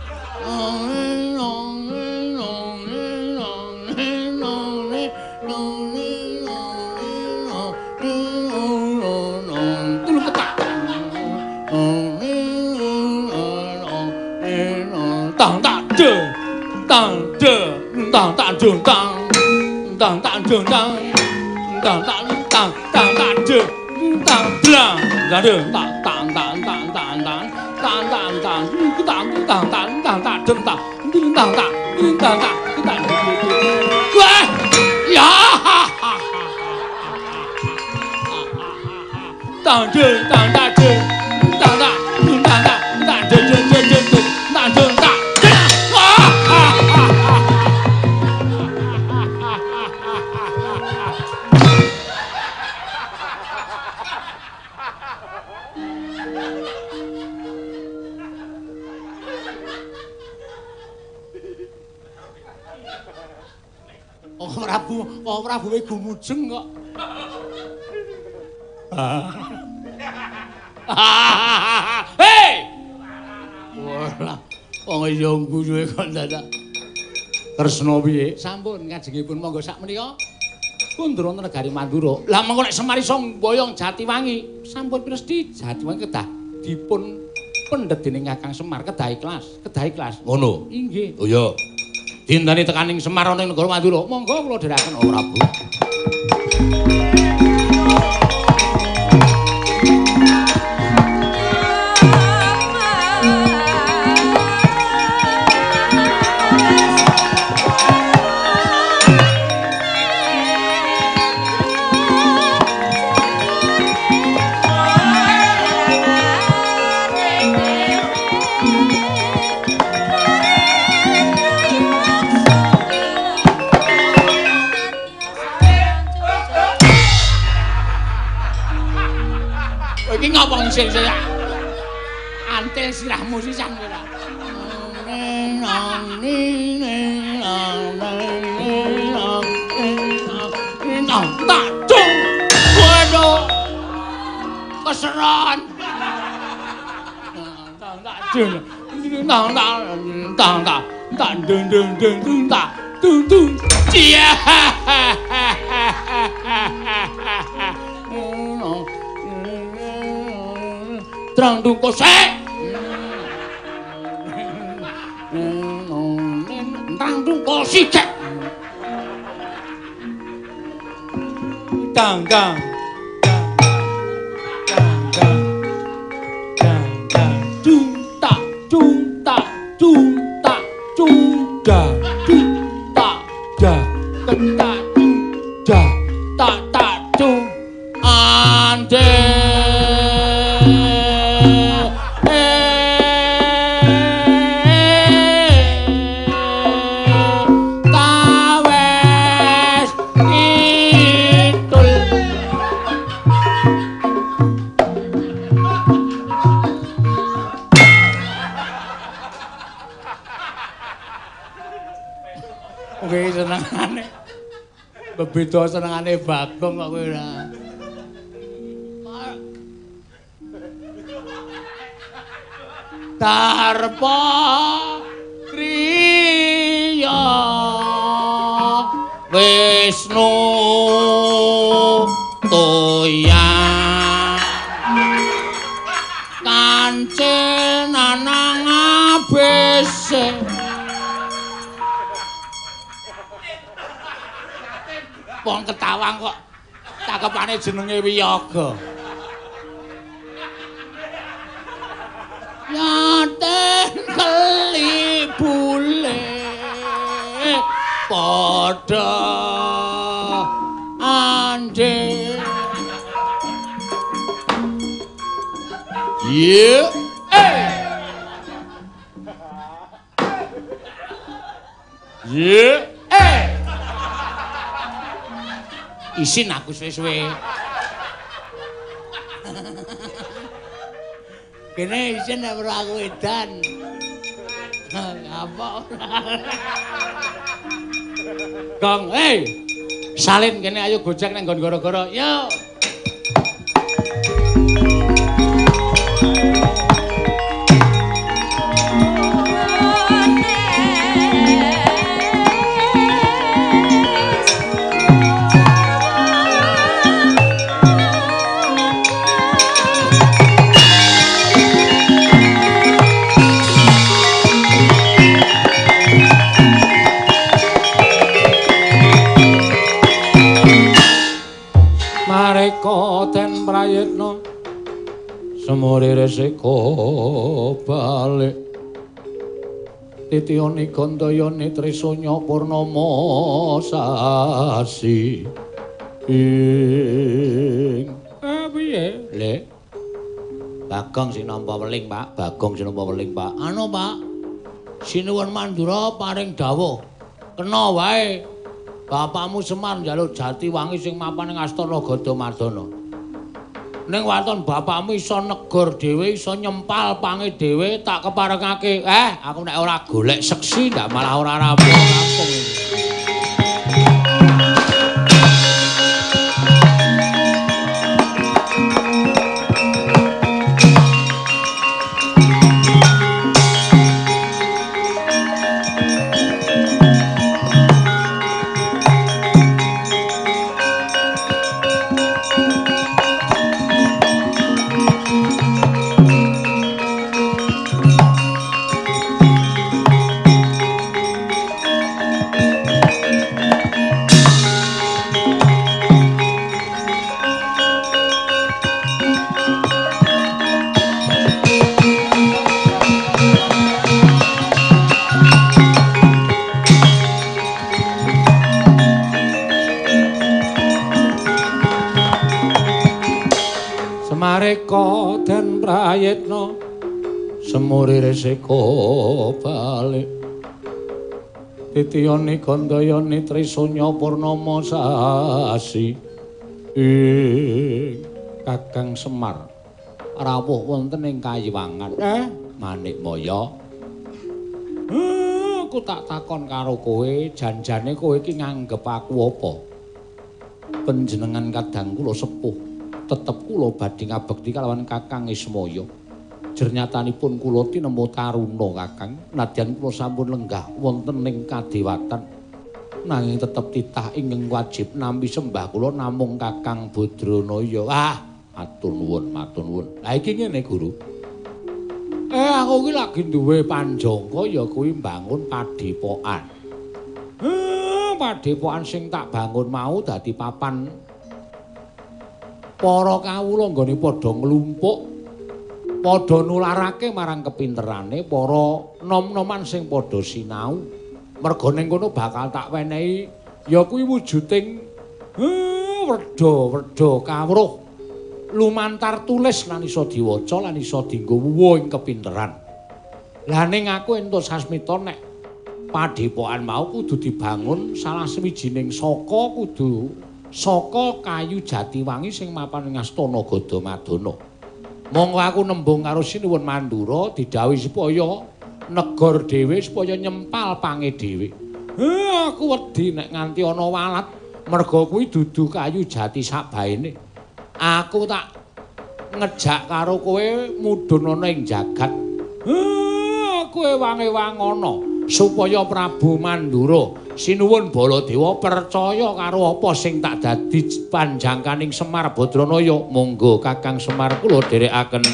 Tang tang deng tang deng tang tang deng tang tang tang deng tang tang tang tang tang tang deng tang dlang deng tang tang tang tang tang tang tang tang tang tang tang tang tang tang deng tang deng tang tang deng tang tang tang wah ya tang deng tang tang deng tang tang tang tang tang deng deng deng Oh Prabu, oh Prabu we gumujeng kok. Hei! Wah, wong iya guyu kok dadak. Kresna piye? Sampun ngajengipun monggo sak menika. Kundur wonten negari Mandura. Lah mengko nek Semar iso mboyong Jatiwangi, sampun piresti Jatiwangi kedah dipun pendhet dening Kakang Semar kedah ikhlas, kedah ikhlas. Ngono. Inggih. Oh iya. Dinteni tekaning Semar ana ing negara Mandura. Monggo kula dherekaken oh Prabu. Iki ngapa ngising saya? Antil sirahmu sisan kowe. Tak cung. Waduh. Keseran. Tak tak cung. Tak tak tak tak tak dung dung dung dung tak dung dung. Cia. Terang dung kosek. Terang dung kosik. Dang dang. Dang dang. Dang dang. Dung tak dung tak dung tak dung Da dung tak da ketak dung da. tak tak dung ande. Kowe senengane bebeda senengane Bagong kok kowe ora. Darpa kriya Wisnu toya kancil nanang abese. Wong Ketawang kok cakepane jenenge Wiyaga. Yaten keli bule padha ande. Ye eh Ye eh isin aku suwe-suwe. Kene isin nek ora aku edan. Apa ora? Gong, eh. Salin kene ayo gojek nang nggon gara-gara. Yo. Mareka ten prayitna semore resika balik titiyane gandayane trisanya purnama sasi ing ah piye le Bagong sing nampa weling Pak Bagong sing nampa weling Pak Anu Pak Sinuwun Mandura paring dawuh kena wae bapakmu Semar njaluk Jatiwangi sing mapan ing Astana Gadamadana. Ning waton bapakmu iso negor dhewe, iso nyempal pange dhewe, tak keparengake. Eh, aku nek ora golek seksi ndak malah ora rampung-rampung. maneka den prayitna semuri resiko balik titiyane gandayane trisanya purnama sasi ing Kakang Semar rawuh wonten ing Kayiwangan eh Manikmaya eh, aku tak takon karo kowe janjane kowe iki nganggep aku apa panjenengan kadang kula sepuh tetep kula badhe ngabekti kalawan Kakang Ismaya jernatanipun kula tinemu taruna Kakang nadyan kula sampun lenggah wonten ing kadewatan nanging tetep titah ingkang wajib nampi sembah kula namung Kakang Badranaya ah matur nuwun matur nuwun la iki ngene Guru eh aku iki lagi duwe panjangka ya kuwi mbangun padepokan eh padepokan sing tak bangun mau dadi papan para kawula nggone padha nglumpuk padha nularake marang kepinterane para nom-noman sing padha sinau merga ning kono bakal tak wenehi ya kuwi wujuding eh werda-werda kawruh lumantar tulis lan iso diwaca lan iso dienggo wuwuh ing kepinteran lah ning aku entuk sasmita nek padepokan mau kudu dibangun salah sawijining saka kudu saka kayu Jatiwangi sing mapan ing Astana Gadamadana monggo aku nembung karo Sinuwun Mandura didhawuhi supaya negor dhewe supaya nyempal pange dhewe. Eh aku wedi nek nganti ana walat merga kuwi dudu kayu jati sakbaene. Aku tak ngejak karo kowe mudhun ana ing jagat. Eh kowe wangi-wangono supaya Prabu Mandura Sinuwun Baladewa percaya karo apa sing tak dadi panjangkaning Semar Badranaya. Monggo Kakang Semar kula dherekaken.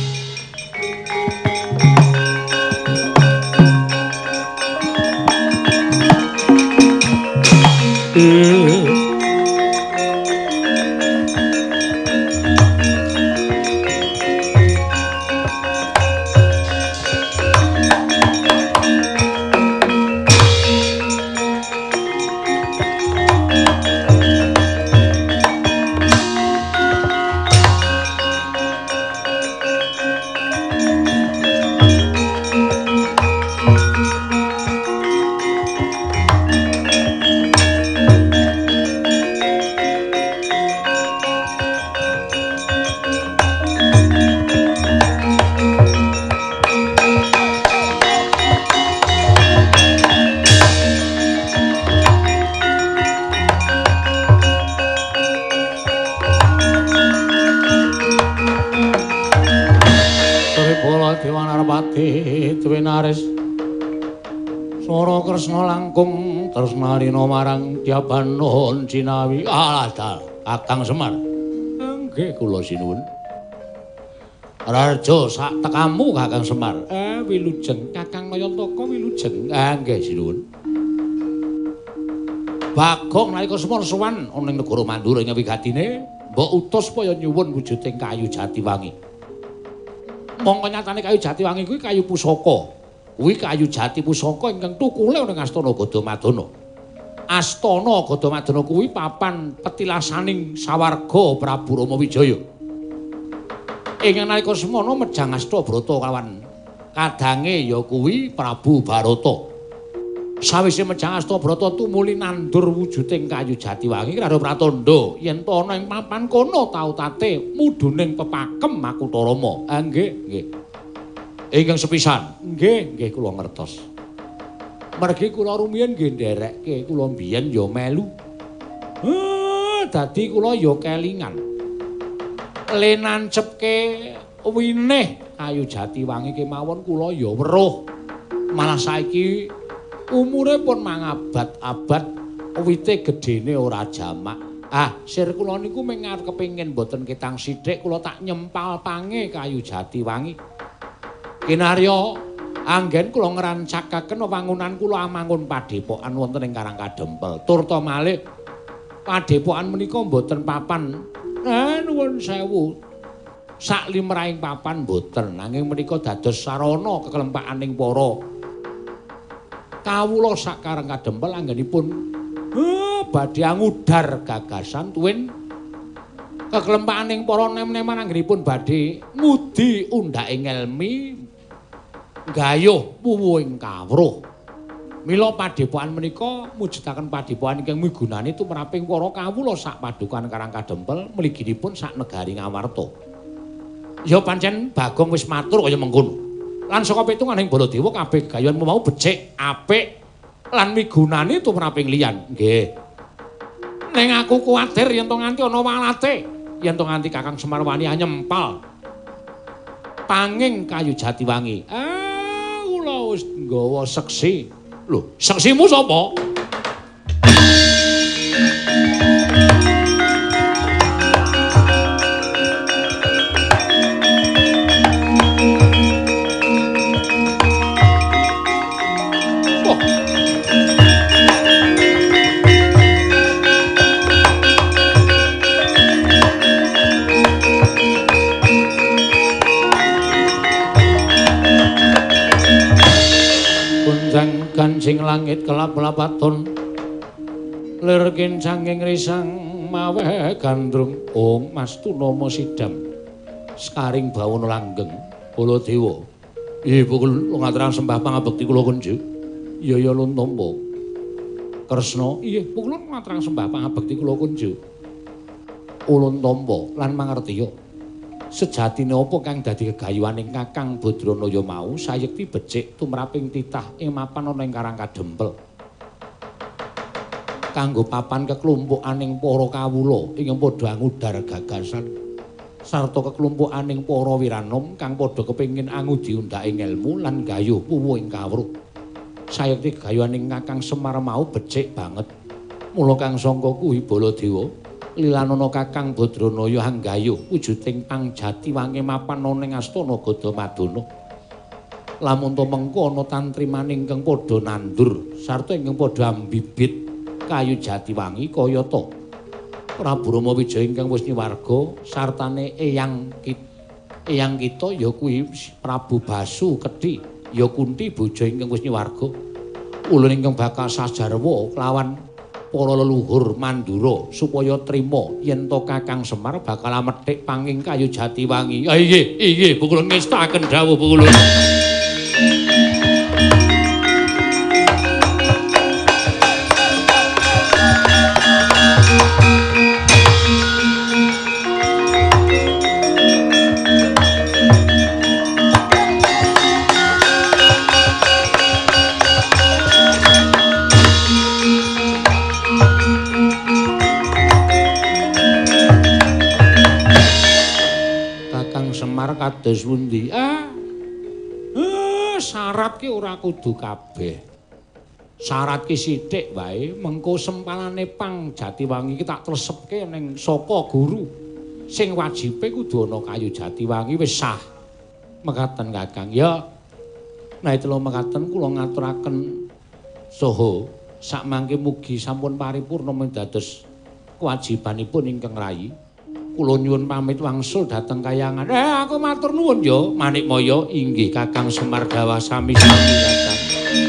Kresna langkung tresnalina marang Dyabanon Cinawi. Alah dal, Kakang Semar. Nggih kula sinuwun. Raja sak tekamu Kakang Semar. Eh wilujeng Kakang Nayantaka wilujeng. Ah nggih sinuwun. Bagong nalika semana sowan ana ing negara Mandura ing wigatine mbok utus supaya nyuwun wujuding kayu Jatiwangi. Mongko nyatane kayu Jatiwangi kuwi kayu pusaka. Kuwi kayu jati pusaka ingkang tukule ning Astana Gadamadana. Astana Gadamadana kuwi papan petilasaning sawarga Prabu Rama Wijaya. Ing nalika semana mejang Astabrata kawan kadange ya kuwi Prabu Barata. Sawise mejang Astabrata tumuli nandur wujuding kayu Jatiwangi karo pratandha yen to ana ing papan kono tau tate mudhuning pepakem Makutha Rama. Ah nggih, nggih. Ingkang sepisan, nggih, nggih kula ngertos. Mergi kula rumiyin nggih nderekke, kula mbiyen ya melu. Eh, dadi kula ya kelingan. Le nancepke winih kayu Jatiwangi kemawon kula ya weruh. Malah saiki umure pun mangabad-abad wite gedene ora jamak. Ah, sir kula niku mung arep kepengin mboten ketang sithik kula tak nyempal pange kayu Jatiwangi. Kinarya anggen kula ngrancakaken wangunan kula amangun padepokan wonten ing Karang Kadempel. Turta malih padepokan menika mboten papan. Eh nuwun sewu. Sak limrahing papan mboten nanging menika dados sarana kekelempakaning para kawula sak Karang Kadempel anggenipun eh badhe ngudar gagasan tuwin Kekelempaning para nem-neman anggenipun badhe ngudi undhake ngelmi gayuh puwuhing kawruh. Mila padepokan menika mujudaken padepokan ingkang migunani tumraping para kawula sak padukan Karang Kadempel mliginipun sak negari Ngamarta. Ya pancen Bagong wis matur kaya mengkono. Lan saka pitunganing Baladewa kabeh gayuhan mau becik, apik lan migunani tumraping liyan. Nggih. Ning aku kuwatir yen to nganti ana walate, yen to nganti Kakang Semar wani nyempal panging kayu Jatiwangi. Ah, kula wis nggawa seksi. Lho, seksimu sapa? Kancing langit kelap-lapaton lir kincanging risang mawe gandrung Om Mastunama Sidam skaring bawana langgeng Baladewa. Ibu kula ngaturang sembah pangabekti kula kunjuk. Iya ya Luntampa. Kresna, iya kula ngaturang sembah pangabekti kula kunjuk. Ulun tampa lan mangertiya. Sejatine apa kang dadi gegayuhaning Kakang Badranaya mau sayekti becik tumraping titah ing mapan ana ing Karang Kadempel. Kanggo papan keklumpukaning para kawula ingkang padha ngudar gagasan sarta keklumpukaning para wiranom kang padha kepengin angudi undhake ilmu lan gayuh puwuhing kawruh. Sayekti gegayuhaning Kakang Semar mau becik banget. Mula kang sangka kuwi Baladewa lilanana Kakang Badranaya hanggayuh wujuding Pangjatiwangi mapan ana ing Astana Gadamadana. Lamun to mengko ana tantrimaning ingkang padha nandur sarta ingkang padha ambibit kayu Jatiwangi kaya ta Prabu Rama Wijaya ingkang wis niwarga sartane eyang kita, eyang kita ya kuwi Prabu Basu Kedhi ya Kunti bojo ingkang wis niwarga. Ulun ingkang bakal sajarwa kelawan para leluhur Mandura supaya trima yen to Kakang Semar bakal methik panging kayu Jatiwangi. Ah inggih, inggih, Bu Kulun ngestaken dawuh Bu Kulun. Kados pundi? Ah. Eh, syarat ki ora kudu kabeh. Syarat ki sithik wae, mengko sempalane Pangjatiwangi ki tak tresepke ning saka guru. Sing wajibe kudu ana kayu Jatiwangi wis sah. Mekaten Kakang. Ya. Nah itu lho mekaten kula ngaturaken saha sakmangke mugi sampun paripurna dados kewajibanipun ingkang rayi. Kula nyuwun pamit wangsul dhateng kayangan. Eh aku matur nuwun ya Manikmaya. Inggih Kakang Semar dawuh sami-sami Kakang.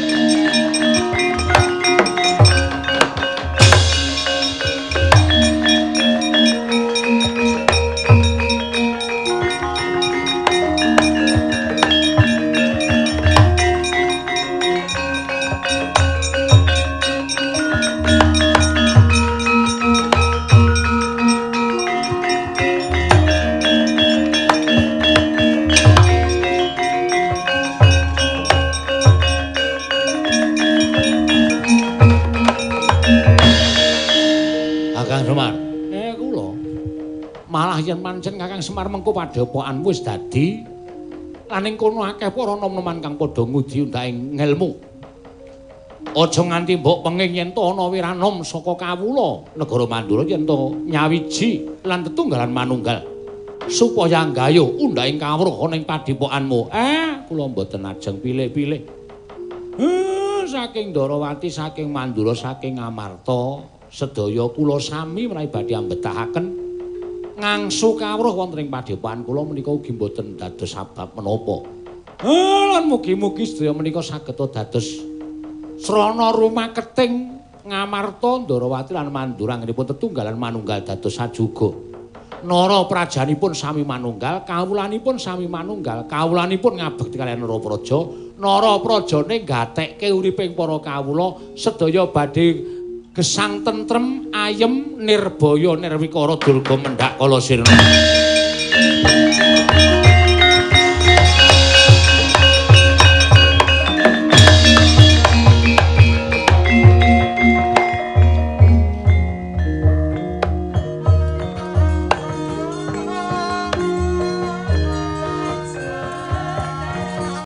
Yen pancen Kakang Semar mengko padepokan wis dadi lan ing kono akeh para nom-noman kang padha ngudi undhake ngelmu. Aja nganti mbok penging yen to ana wiranom saka kawula negara Mandura yen to nyawiji lan tetunggalan manunggal supaya nggayuh undhake kawruh ana ing padepokanmu. Eh, kula mboten ajeng pilih-pilih. Eh, saking Darawati, saking Mandura, saking Ngamarta, sedaya kula sami menawi badhe ambetahaken ngangsu kawruh wonten ing padepokan kula menika ugi mboten dados sabab menapa. Eh lan mugi-mugi sedaya menika saged dados srana rumaketing Ngamarta, Ndarawati lan Mandura anggenipun tetunggalan manunggal dados sajuga. Nara prajanipun sami manunggal, kawulanipun sami manunggal, kawulanipun ngabekti kaliyan Nara Praja. Nara Prajane gatekke uriping para kawula sedaya badhe gesang tentrem, ayem, nirbaya, nirwikara, durga mendhak kala sirna.